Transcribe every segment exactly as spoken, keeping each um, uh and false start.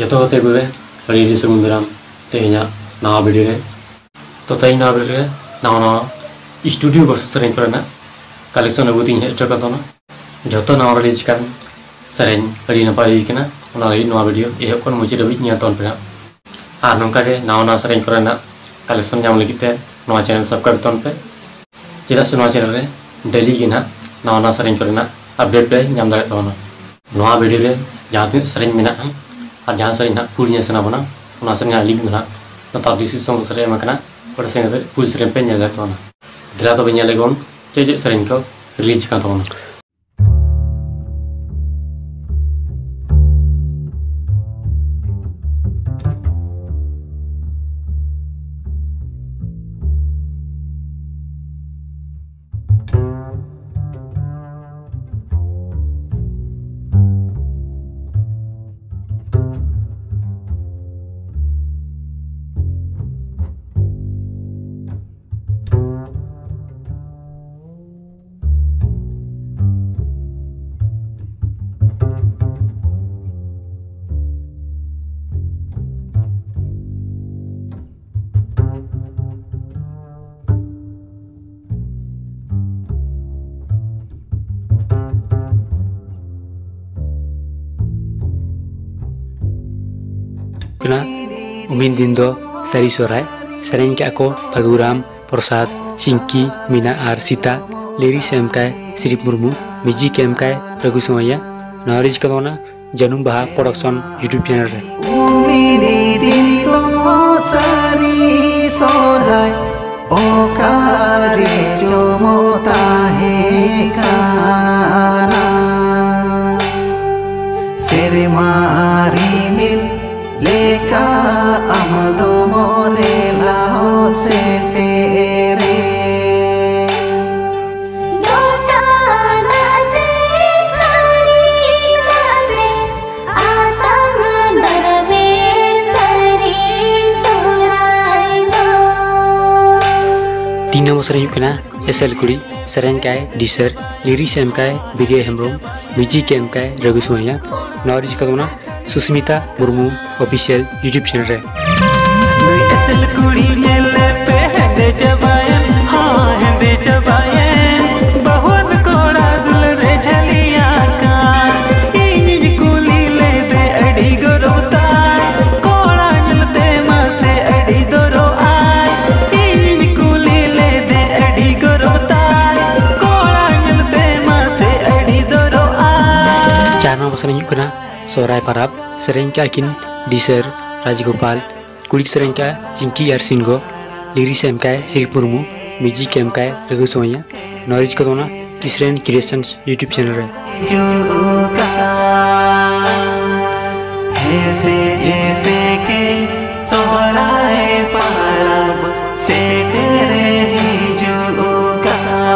Joto te gue hari di Semundaram tehnya nawa video रे तो तई नावा वीडियो रे नावा नावा स्टूडियो को सरें करना कलेक्शन अगुती है चका तो ना joto nawa रिलीज कर सरें hari napai kena ona lagi nawa video ये kon मुझे दबी nya ton pera ar nongka ge nawa nawa sरें करना collection nyam lagi te nawa channel subscribe ton pe tidak semua channel re daily ge na nawa nawa sरें करना update pe nyam dare to na nawa video रे जहाँ तीन सरें मेना और जहाँ सरें ना पूरी सेना बना उना सरें लिंक ना तो तार डिस्क्रिप्शन सरें मकना पर सेंगे पूरी सरें पे nyala तो ना दिला तो बनिया लेगोन जे सरें को रिलीज का तो ना Kena umin dindo sari sorai sering ke ako Paguram Prasad Cingki Mina Ar Sita Liri Semkai Sirip Murmu Miji Kemkai Ragu Soya Narij Kalona Janum Baha Production YouTube channel re Umin dindo sari sorai okare chomota he kana sere mari mil leka amado morela se tere lota date khari dale atang darbe sari sorai do Tina mo sering kena esel kuri sering kai diser liri sem kai Birya Hemrom Miji kem kai Ragu Soya Narij Kalona Susmita Murmu official YouTube channel re Noi asal kuri nele pe hende jabayan ha hende jabayan bahwan koda dul re jhaliya ka inj kuli le de adi gorota koda milte ma se adi doro ai inj kuli le de adi gorota koda milte ma se adi doro ai channel mo sering kena Sorai Parab sering ka akin diser Rajgopal kulit sering ka Cingki Arsingo Liri Semkai Sirip Murmu Miji Kemkai Ragu Soya Narij Kalona Kisren Creations YouTube channel re juga ऐसे ऐसे के सोहराए परब से तेरे ही जुगा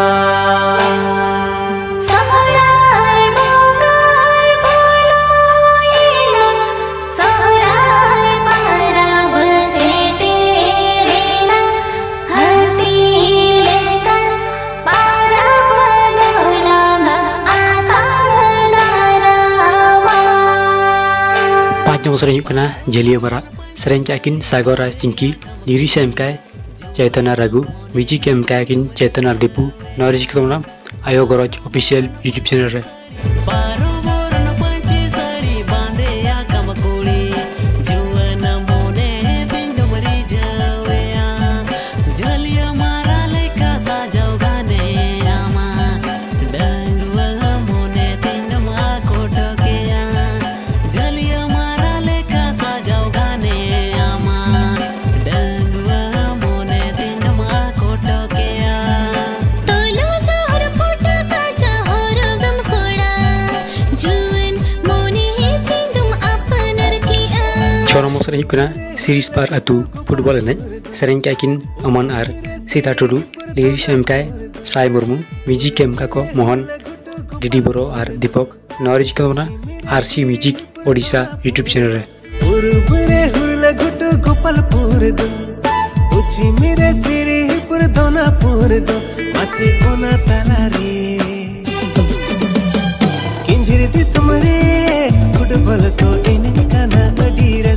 sorai bogai boloina sorai parab se terena hati lekan parab dolanga atang darawa પાંચ number sering kena Jelia Mara sering ka akin Sagora Cingki Liri Semkai Chaitana Ragu Miji Kemkai akin Chaitana Depu Narij Kalona Ayo Goroj official YouTube channel re tolu jahar photo kacha hor gam koda juven moni tindum apnar kiya Chora mo sering kena series par atu football ne sering ka akin Aman Ar Sita Tudu Liri Semkai Sai Murmu Miji Kemka ko Mohan Didi Boro Ar Dipok Narij Kalona R C Music Odisha YouTube channel re पुरपुरे हुरला घुटु Gopalpur दो उची मेरे सिरे पुर दोना पुर दो मासे ओना ताला रे किंजर दिसमरे फुटबॉल को इन काना अडीरा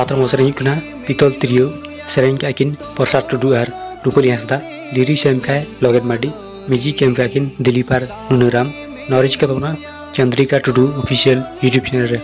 ᱛᱟᱨᱢᱚ ᱥᱮᱨᱮᱧ ᱠᱟᱱᱟ ᱯᱤᱛᱚᱞ ᱛᱤᱨᱭᱳ ᱥᱮᱨᱮᱧ ᱠᱟᱹᱠᱤᱱ ᱯᱨᱚᱥᱟᱫ ᱴᱩᱰᱩ ᱟᱨ ᱨᱩᱯᱟᱹᱞᱤ ᱦᱟᱸᱥᱫᱟ ᱞᱤᱨᱤᱠᱥ ᱮᱢ ᱠᱟᱭ ᱞᱚᱜᱮᱱ ᱢᱟᱨᱰᱤ ᱢᱤᱭᱩᱡᱤᱠ ᱮᱢ ᱠᱟᱹᱠᱤᱱ ᱫᱤᱞᱤᱯ ᱟᱨ ᱱᱩᱱᱟᱹᱨᱟᱢ ᱱᱚᱣᱟ ᱪᱤᱠᱟᱹ ᱛᱟᱵᱚᱱᱟ Chandrika Tudu official YouTube channel ᱨᱮ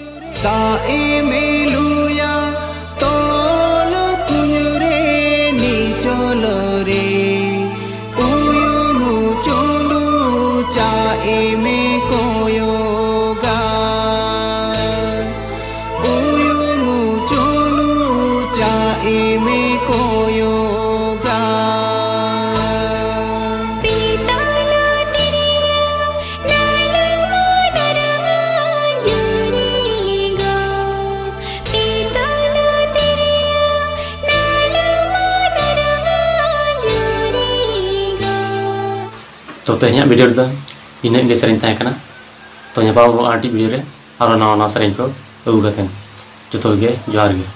तो तेहना वीडियो रे इन गे सेरें तय कना तो nyapa आरटी वीडियो रे आरो नावा नावा सेरें को अगु कतेन जतो गे जोहार गे।